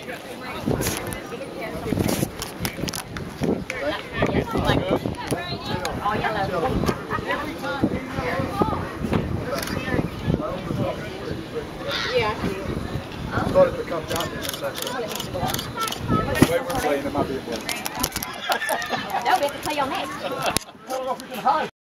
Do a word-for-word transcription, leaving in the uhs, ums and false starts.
I thought it becomes out in a second. The way we're playing, it might be a bit. No, we have to play on next.